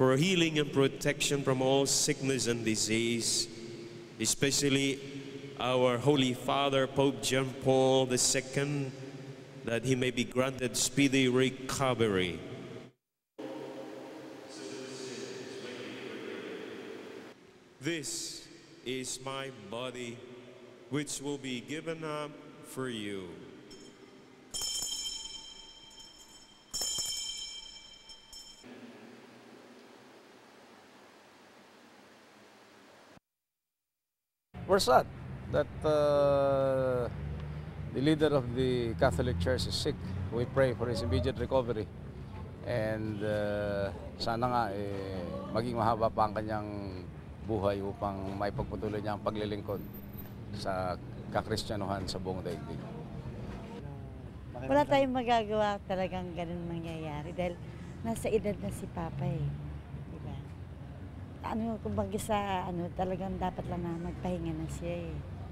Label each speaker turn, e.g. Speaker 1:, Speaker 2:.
Speaker 1: for healing and protection from all sickness and disease, especially our Holy Father, Pope John Paul II, that he may be granted speedy recovery. This is my body, which will be given up for you.
Speaker 2: We're sad that the leader of the Catholic Church is sick. We pray for his immediate recovery. And sana nga maging mahaba pa ang kanyang buhay upang maipagpatuloy niya ang paglilingkod sa kakristyanuhan sa buong daigdig.
Speaker 3: Wala tayong magagawa talagang ganun mangyayari dahil nasa edad na si Papa eh. Diba? Kumbaga sa talagang dapat lang na magpahinga na siya eh.